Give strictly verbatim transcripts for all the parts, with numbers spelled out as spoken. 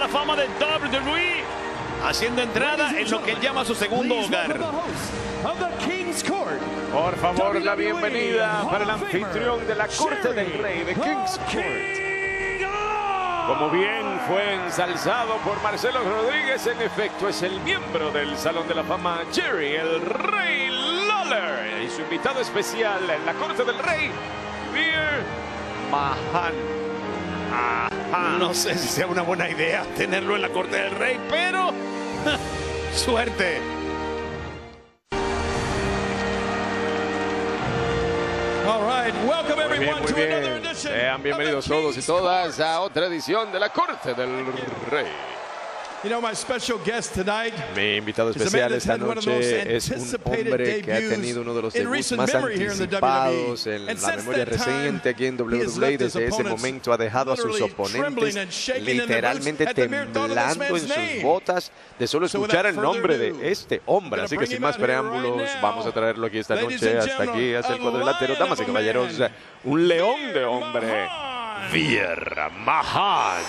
la Fama de doble u doble u E, haciendo entrada en lo que él llama su segundo hogar. Por favor, la bienvenida para el anfitrión de la Corte del Rey de King's Court. Como bien fue ensalzado por Marcelo Rodríguez, en efecto es el miembro del Salón de la Fama, Jerry el Rey Lawler, y su invitado especial en la Corte del Rey, Veer Mahaan. Ajá. No sé si sea una buena idea tenerlo en la Corte del Rey, pero suerte. All right, welcome Muy bien, everyone muy to another bien. edition. Sean bienvenidos todos y todas a otra edición de la Corte del Rey. You know, my special guest tonight. Mi invitado especial esta noche es un hombre que ha tenido uno de los debuts más anticipados en la memoria reciente aquí en doble u doble u E. Desde ese momento ha dejado a sus oponentes literalmente temblando en sus botas de solo escuchar el nombre de este hombre. Así que sin más preámbulos, vamos a traerlo aquí esta noche, hasta aquí, hasta el cuadrilátero. Damas y caballeros, un león de hombre, Veer Mahaan.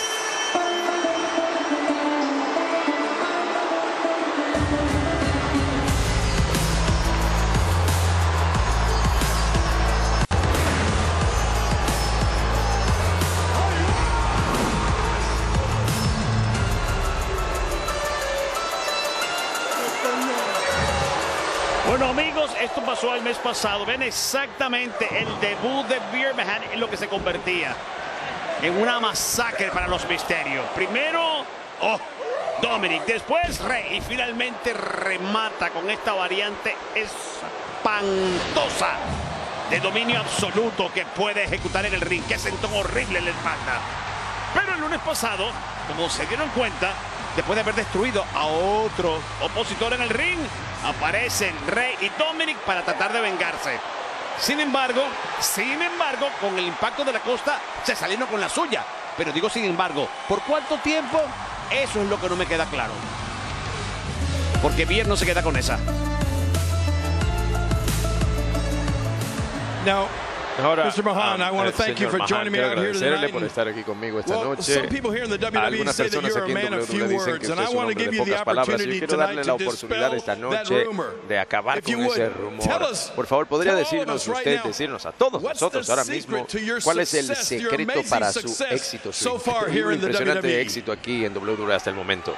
Bueno, amigos, esto pasó el mes pasado. Ven exactamente el debut de Veer Mahaan en lo que se convertía en una masacre para los misterios. Primero, oh, Dominic, después Rey, y finalmente remata con esta variante espantosa de dominio absoluto que puede ejecutar en el ring. Qué sentón horrible en la espalda. Pero el lunes pasado, como se dieron cuenta, después de haber destruido a otro opositor en el ring, aparecen Rey y Dominic para tratar de vengarse. Sin embargo, sin embargo, con el impacto de la costa, se salieron con la suya. Pero digo sin embargo, ¿por cuánto tiempo? Eso es lo que no me queda claro. Porque Veer no se queda con esa. Now, Ahora, mister Mahaan, I want to thank you for joining me out here tonight. por estar aquí conmigo esta Well, noche. some people here in the W W E Algunas say that personas you're aquí a en man of few doble u doble u E dicen que words, usted and I es un want to hombre give de you the pocas palabras. Yo opportunity quiero darle tonight la to oportunidad esta dispel that noche rumor. de acabar If you con ese would, tell rumor. us, Por favor, ¿podría tell all of decirnos us right usted, now, decirnos a todos what's nosotros the ahora secret mismo to your cuál es el success, your secreto amazing para su success éxito, su so far here in the W W impresionante E? éxito aquí en doble u doble u E hasta el momento?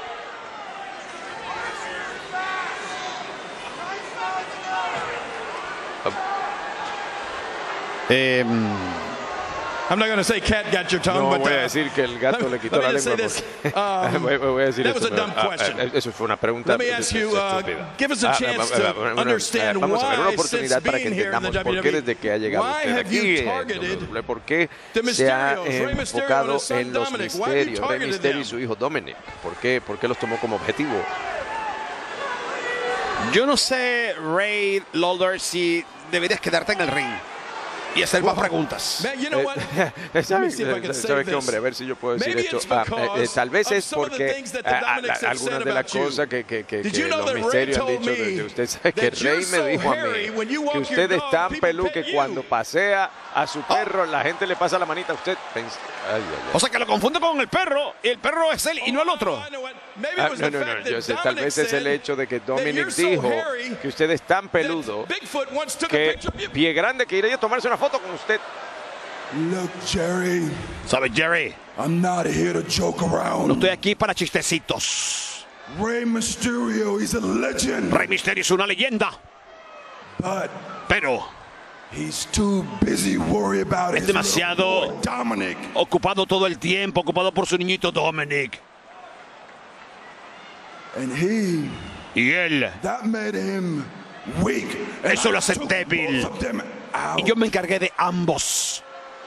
Eh, I'm not going to say cat got your tongue, No but voy a uh, decir que el gato let me- le quitó let la me just lengua. say porque- this. Um, Voy- voy a decir that esto, was a dumb ah, question. ah, Eso fue una pregunta Let me ask you, uh, estúpida. give us a Ah, chance ah, to ah, bueno, understand vamos a ver, una why, oportunidad since para que being here in the entendamos por W qué W E, desde que ha llegado why usted have aquí you en targeted doble u doble u E, por qué the se ha Mysterios, Rey Mysterio enfocado and his son en los Dominic? Why have you misterios, Rey targeted Mysterio y them? su hijo Dominic. ¿Por qué? ¿Por qué los tomó como objetivo? yo no sé, Rey Lawler, si deberías quedarte en el ring y hacer más preguntas. Man, you know what? Eh, Let me ¿Sabes see if I can say sabe qué, this. hombre? A ver si yo puedo decir Maybe esto. it's Ah, eh, eh, because tal vez of es some of the porque things that the ah, ah, Dominics have algunas said de las about you. cosas que, que, que, Did que you know los that Rey misterios han told dicho de, me de usted. ¿Sabe que that you're Rey me so dijo a hairy when you mí walk que your usted es dog, tan people pelú pet que you? cuando pasea a su perro la gente le pasa la manita a usted? Pens- Ay, ay, ay. O sea, que lo confunde con el perro, y el perro es él y no el otro. Oh, I know what. Maybe Ah, it was no, the no, fact no, yo that sé, tal Dominic vez es el said hecho de que that Dominic you're so dijo hairy que usted es tan that peludo Bigfoot once took a que picture of you. Pie Grande que iría a tomarse una foto con usted. Look, Jerry, ¿Sabes, Jerry? I'm not here to joke No around. estoy aquí para chistecitos. Rey Mysterio, he's a legend, Rey Mysterio es una leyenda, but pero he's too busy worried about Es his demasiado- little boy, Dominic. ocupado todo el tiempo, ocupado por su niñito Dominic. And he, Y él, that made him weak. And Eso I lo hace took débil. both of them out. y yo me encargué de ambos.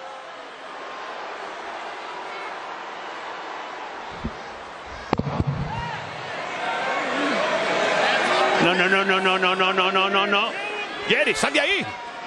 No, no, no, no, no, no, no, no, no, no, no. Jerry, sal de ahí.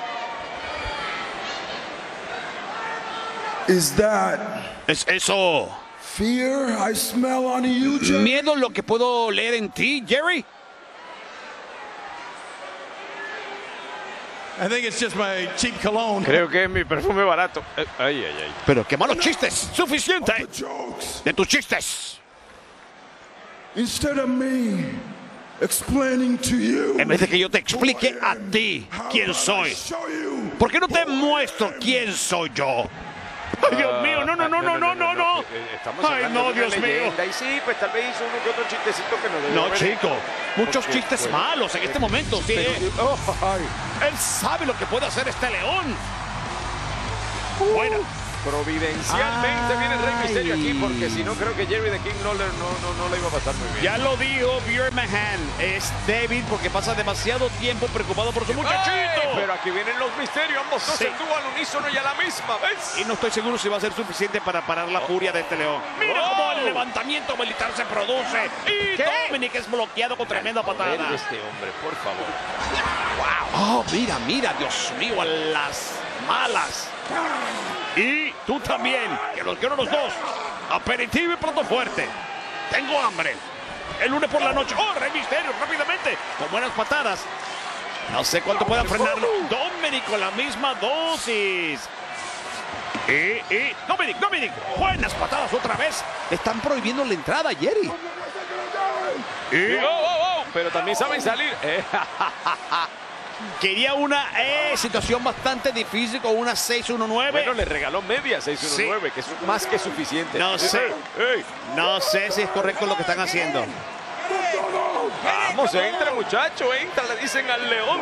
Is that Es eso. fear I smell on you, Jerry? ¿Miedo lo que puedo leer en ti, Jerry? I think it's just my cheap cologne. Creo que es mi perfume barato. Ay, ay, ay. Pero qué malos chistes. Suficiente The jokes. de tus chistes. Instead of me explaining to you En vez de que yo te explique a ti quién soy. show you ¿Por qué no te muestro quién soy yo? Ay, Dios mío, no, no, no, no, no, no, no. Estamos Ay, hablando no, de una Dios mío. leyenda. Y sí, pues tal vez hizo uno que otro chistecito que no debió No, haber chico. hecho. Muchos Porque, chistes pues, malos en este momento. Sí. pero- oh, ay. Él sabe lo que puede hacer este león. Bueno. Providencialmente viene el Rey Misterio aquí, Ay. porque si no creo que Jerry the King Lawler no, no, no le iba a pasar muy bien. Ya lo dijo Veer Mahan. Es débil porque pasa demasiado tiempo preocupado por su Ay, muchachito. pero aquí vienen los misterios, ambos dos Sí. en dúo al unísono y a la misma vez. Y no estoy seguro si va a ser suficiente para parar la furia de este león. Mira Oh. cómo el levantamiento militar se produce. Y ¿Qué? Dominic es bloqueado con tremenda A ver, patada. este hombre, por favor. Oh, mira, mira, Dios mío, a las malas. Y tú también, que los quiero los dos. Aperitivo y plato fuerte. Tengo hambre. El lunes por la noche. Oh, Rey Misterio, rápidamente. Con buenas patadas. No sé cuánto pueda frenarlo. Dominic con la misma dosis. Y, y, Dominic, Dominic. Buenas patadas otra vez. Le están prohibiendo la entrada, Jerry. Y, Oh, oh, oh, pero también saben salir. Eh, quería una eh, situación bastante difícil con una seis uno nueve. bueno, le regaló media seis uno nueve, que es más que suficiente. No sé. Ey, No sé si es correcto lo que están haciendo. vamos, entra, muchacho, entra, le dicen al león.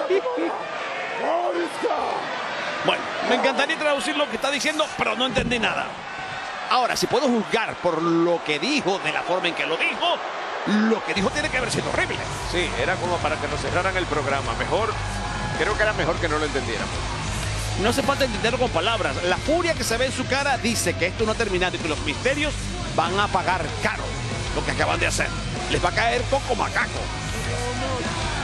Bueno, me encantaría traducir lo que está diciendo, pero no entendí nada. Ahora, si puedo juzgar por lo que dijo, de la forma en que lo dijo, lo que dijo tiene que haber sido horrible. Sí, era como para que nos cerraran el programa. Mejor, creo que era mejor que no lo entendiéramos. No hace falta entenderlo con palabras. La furia que se ve en su cara dice que esto no ha terminado y que los misterios van a pagar caro lo que acaban de hacer. Les va a caer coco macaco.